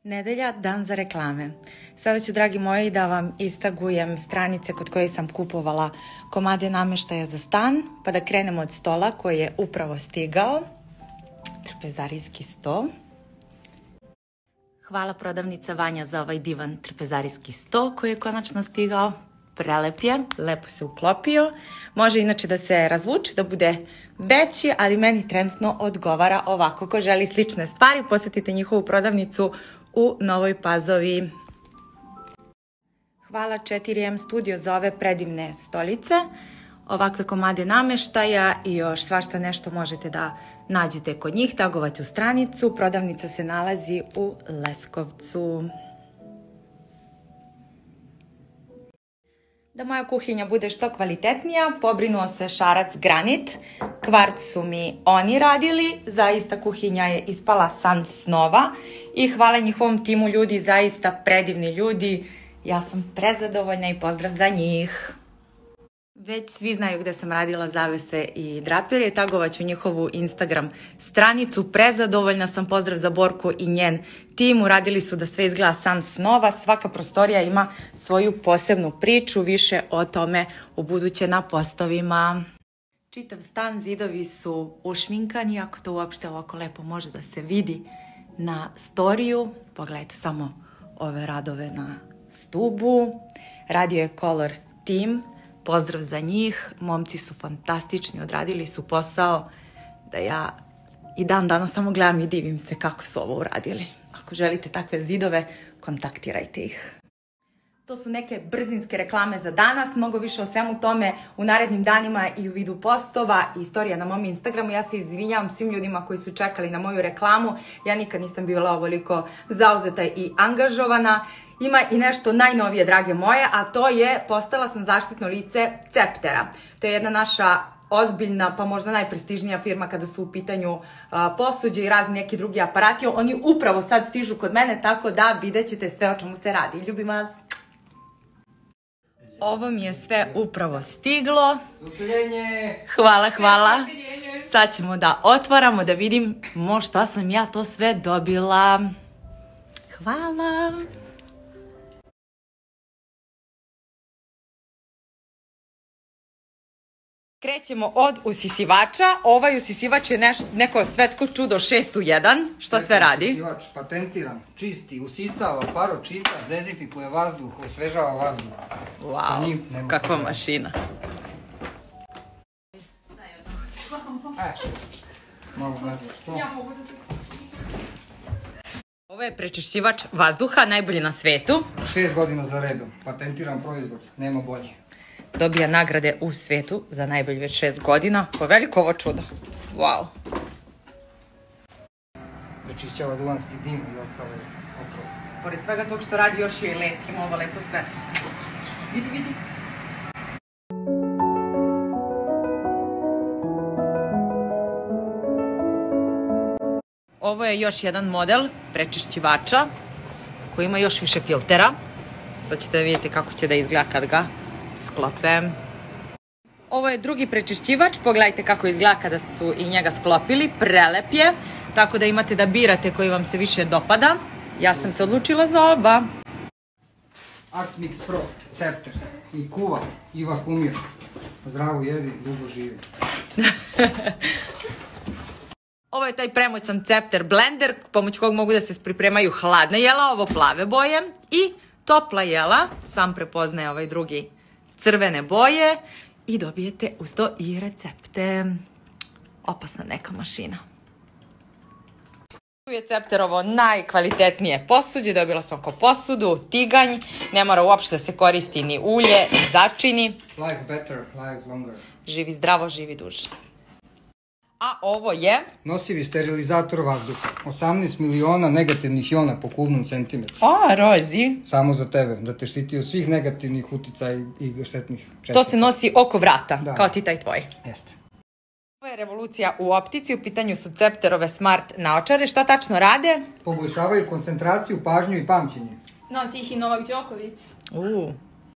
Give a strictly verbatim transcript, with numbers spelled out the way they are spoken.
Nedelja, dan za reklame. Sada ću, dragi moji, da vam istagujem stranice kod koje sam kupovala komade nameštaja za stan, pa da krenemo od stola koji je upravo stigao. Trpezarijski sto. Hvala prodavnica Vanja za ovaj divan trpezarijski sto koji je konačno stigao. Prelep je, lepo se uklopio. Može inače da se razvuče, da bude veći, ali meni trenutno odgovara ovako. Ko želi slične stvari, posetite njihovu prodavnicu u Novoj Pazovi. Hvala četiri em Studio za ove predivne stolice. Ovakve komade nameštaja i još svašta nešto možete da nađete kod njih. Tagovat ću stranicu. Prodavnica se nalazi u Leskovcu. Da moja kuhinja bude što kvalitetnija, pobrinuo se Šarac Granit. Kvarc su mi oni radili, zaista kuhinja je ispala san snova i hvala njihovom timu ljudi, zaista predivni ljudi. Ja sam prezadovoljna i pozdrav za njih. Već svi znaju gde sam radila zavese i draperije, tagovat ću njihovu Instagram stranicu. Prezadovoljna sam, pozdrav za Borku i njen tim. Uradili su da sve izgleda san snova. Svaka prostorija ima svoju posebnu priču, više o tome u buduće na postovima. Čitav stan, zidovi su ušminkani, ako to uopšte ovako lepo može da se vidi na storiju. Pogledajte samo ove radove na stubu. Radio je Color Team. Pozdrav za njih, momci su fantastični, odradili su posao da ja i dan danas samo gledam i divim se kako su ovo uradili. Ako želite takve zidove, kontaktirajte ih. To su neke brzinske reklame za danas, mnogo više o svemu tome u narednim danima i u vidu postova i istorija na mom Instagramu. Ja se izvinjavam svim ljudima koji su čekali na moju reklamu, ja nikad nisam bila ovoliko zauzeta i angažovana. Ima i nešto najnovije, drage moje, a to je postala sam zaštitno lice Ceptera. To je jedna naša ozbiljna, pa možda najprestižnija firma kada su u pitanju posuđe i razni neki drugi aparati. Oni upravo sad stižu kod mene, tako da vidjet ćete sve o čemu se radi. Ljubim vas! Ovo mi je sve upravo stiglo. Hvala, hvala. Sad ćemo da otvaramo, da vidim šta sam ja to sve dobila. Hvala. Krećemo od usisivača. Ovaj usisivač je neko svetsko čudo šest u jedan. Šta sve radi? Usisivač patentiran, čisti, usisava, paro čista, dezinfikuje vazduh, osvežava vazduh. Wow, kakva mašina. Ovo je prečišćivač vazduha, najbolji na svetu. Šest godina za redom, patentiran proizvod, nema bolje. Dobija nagrade u svetu za najbolji već šest godina. Po veliko ovo čudo. Wow. Prečišćava duvanski dim i ostale otrove. Pored svega tog što radi još je lep, ima ovo lepo svetlo. Vidi, vidi. Ovo je još jedan model prečišćivača koji ima još više filtera. Sad ćete da vidite kako će da izgleda kad ga sklopem. Ovo je drugi prečišćivač, pogledajte kako izgleda kada su i njega sklopili, prelep je, tako da imate da birate koji vam se više dopada. Ja sam se odlučila za oba. Artmix Pro, Cepter, i kuva, i vakumir. Zdravo jedi, dugo živi. Ovo je taj premoćan Cepter blender, pomoć kog mogu da se pripremaju hladne jela, ovo plave boje, i topla jela, sam prepoznaje ovaj drugi crvene boje i dobijete uz to i recepte. Opasna neka mašina. Tu je Cepterovo najkvalitetnije posuđe, dobila sam oko posudu, tiganj, ne mora uopšte da se koristi ni ulje, ni začini. Life better, life longer. Živi zdravo, živi duže. A ovo je? Nosivi sterilizator vazduha. osamnaest miliona negativnih jona po kubnom centimetru. A, Rozi. Samo za tebe, da te štiti od svih negativnih uticaja i štetnih čestica. To se nosi oko vrata, kao ti taj tvoj. Jeste. Ovo je revolucija u optici, u pitanju su Cepterove smart naočare. Šta tačno rade? Poboljšavaju koncentraciju, pažnju i pamćenje. Nosi ih i Novak Đoković. Uuu.